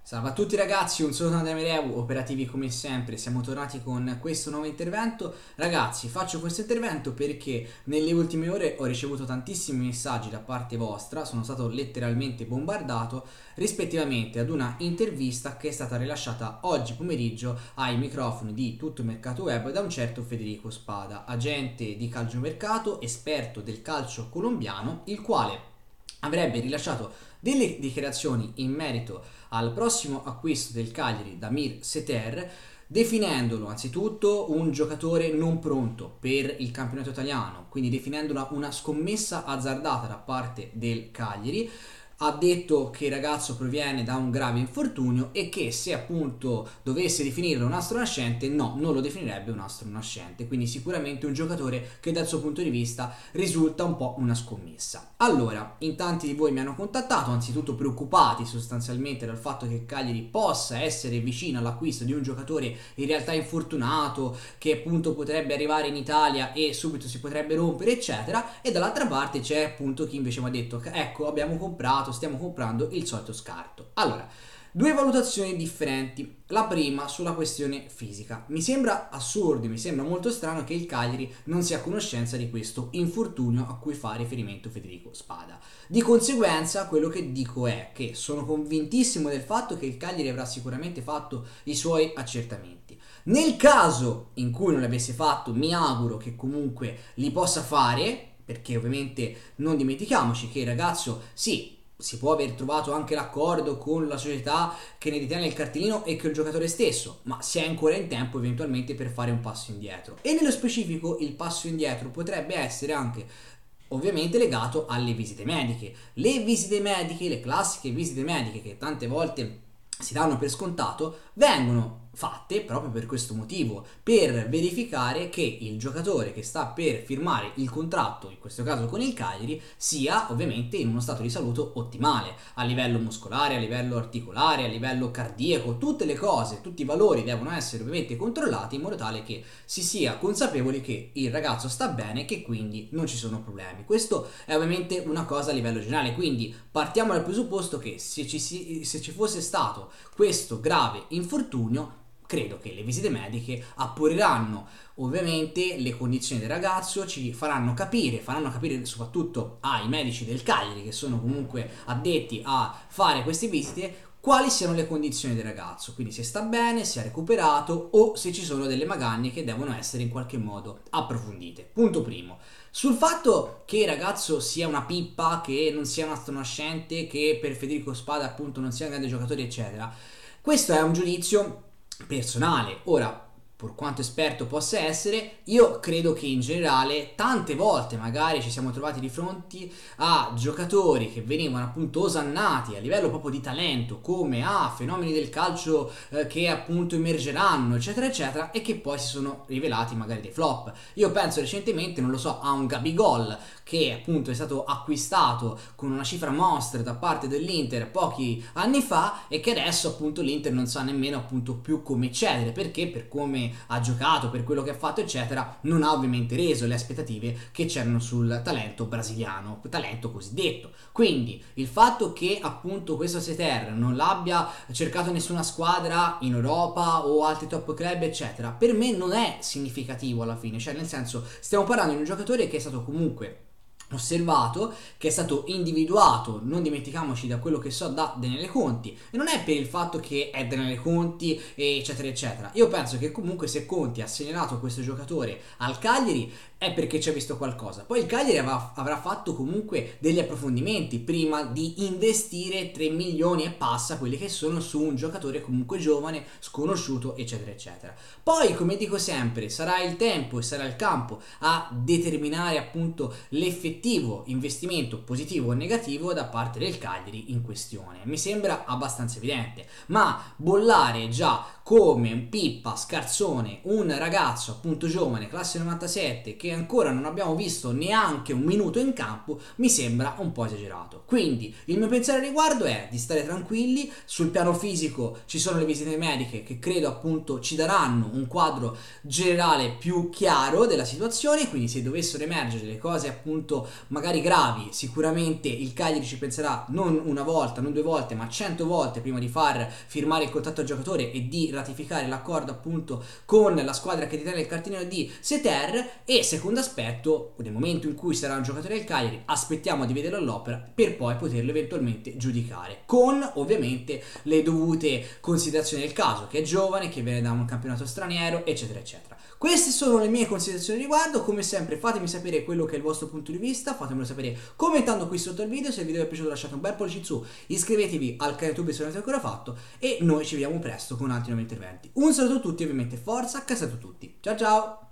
Salve a tutti ragazzi, un saluto da Mereu, operativi come sempre, siamo tornati con questo nuovo intervento. Ragazzi, faccio questo intervento perché nelle ultime ore ho ricevuto tantissimi messaggi da parte vostra, sono stato letteralmente bombardato rispettivamente ad una intervista che è stata rilasciata oggi pomeriggio ai microfoni di Tutto il Mercato Web da un certo Federico Spada, agente di calciomercato, esperto del calcio colombiano, il quale avrebbe rilasciato delle dichiarazioni in merito al prossimo acquisto del Cagliari da Mir Seter, definendolo anzitutto un giocatore non pronto per il campionato italiano, quindi definendola una scommessa azzardata da parte del Cagliari. Ha detto che il ragazzo proviene da un grave infortunio e che se appunto dovesse definirlo un astro nascente, no, non lo definirebbe un astro nascente, quindi sicuramente un giocatore che dal suo punto di vista risulta un po' una scommessa. Allora, in tanti di voi mi hanno contattato, anzitutto preoccupati sostanzialmente dal fatto che Cagliari possa essere vicino all'acquisto di un giocatore in realtà infortunato, che appunto potrebbe arrivare in Italia e subito si potrebbe rompere, eccetera, e dall'altra parte c'è appunto chi invece mi ha detto ecco, stiamo comprando il solito scarto. Allora, due valutazioni differenti. La prima sulla questione fisica. Mi sembra assurdo, mi sembra molto strano che il Cagliari non sia a conoscenza di questo infortunio a cui fa riferimento Federico Spada. Di conseguenza, quello che dico è che sono convintissimo del fatto che il Cagliari avrà sicuramente fatto i suoi accertamenti. Nel caso in cui non l'avesse fatto, mi auguro che comunque li possa fare, perché ovviamente non dimentichiamoci che il ragazzo, sì, si può aver trovato anche l'accordo con la società che ne detiene il cartellino e con il giocatore stesso, ma si è ancora in tempo eventualmente per fare un passo indietro. E nello specifico il passo indietro potrebbe essere anche ovviamente legato alle visite mediche. Le visite mediche, le classiche visite mediche che tante volte si danno per scontato, vengono fatte proprio per questo motivo, per verificare che il giocatore che sta per firmare il contratto, in questo caso con il Cagliari, sia ovviamente in uno stato di salute ottimale, a livello muscolare, a livello articolare, a livello cardiaco, tutte le cose, tutti i valori devono essere ovviamente controllati in modo tale che si sia consapevoli che il ragazzo sta bene e che quindi non ci sono problemi. Questo è ovviamente una cosa a livello generale, quindi partiamo dal presupposto che se ci fosse stato questo grave infortunio, credo che le visite mediche appuriranno ovviamente le condizioni del ragazzo, ci faranno capire soprattutto ai medici del Cagliari che sono comunque addetti a fare queste visite quali siano le condizioni del ragazzo, quindi se sta bene, se ha recuperato o se ci sono delle magagne che devono essere in qualche modo approfondite. Punto primo. Sul fatto che il ragazzo sia una pippa, che non sia un astronascente, che per Federico Spada appunto non sia un grande giocatore, eccetera, questo è un giudizio personale. Ora, per quanto esperto possa essere, io credo che in generale tante volte magari ci siamo trovati di fronte a giocatori che venivano appunto osannati a livello proprio di talento come fenomeni del calcio che appunto emergeranno, eccetera eccetera, e che poi si sono rivelati magari dei flop. Io penso recentemente, non lo so, a un Gabigol che appunto è stato acquistato con una cifra monstra da parte dell'Inter pochi anni fa e che adesso appunto l'Inter non sa nemmeno appunto più come cedere, perché per come ha giocato, per quello che ha fatto eccetera, non ha ovviamente reso le aspettative che c'erano sul talento brasiliano, talento cosiddetto. Quindi il fatto che appunto questo Seter non l'abbia cercato nessuna squadra in Europa o altri top club eccetera, per me non è significativo alla fine, cioè nel senso stiamo parlando di un giocatore che è stato comunque osservato, che è stato individuato, non dimentichiamoci da quello che so da Daniele Conti, e non è per il fatto che è Daniele Conti eccetera eccetera. Io penso che comunque se Conti ha segnalato questo giocatore al Cagliari è perché ci ha visto qualcosa. Poi il Cagliari avrà fatto comunque degli approfondimenti prima di investire 3 milioni e passa quelli che sono su un giocatore comunque giovane, sconosciuto eccetera eccetera. Poi come dico sempre sarà il tempo e sarà il campo a determinare appunto l'effettivo investimento positivo o negativo da parte del Cagliari in questione. Mi sembra abbastanza evidente, ma bollare già come un pippa, scarzone, un ragazzo appunto giovane, classe 97, che ancora non abbiamo visto neanche un minuto in campo mi sembra un po' esagerato. Quindi il mio pensiero al riguardo è di stare tranquilli. Sul piano fisico ci sono le visite mediche che credo appunto ci daranno un quadro generale più chiaro della situazione, quindi se dovessero emergere delle cose appunto magari gravi, sicuramente il Cagliari ci penserà non una volta, non 2 volte, ma 100 volte prima di far firmare il contratto al giocatore e di ratificare l'accordo appunto con la squadra che detiene il cartellino di Seter. E secondo aspetto, nel momento in cui sarà un giocatore del Cagliari, aspettiamo di vederlo all'opera per poi poterlo eventualmente giudicare, con ovviamente le dovute considerazioni del caso, che è giovane, che viene da un campionato straniero, eccetera eccetera. Queste sono le mie considerazioni al riguardo. Come sempre fatemi sapere quello che è il vostro punto di vista, fatemelo sapere commentando qui sotto il video. Se il video vi è piaciuto lasciate un bel pollice in su, iscrivetevi al canale YouTube se non l'avete ancora fatto e noi ci vediamo presto con altri nuovi interventi. Un saluto a tutti, ovviamente forza, cassato tutti, ciao ciao!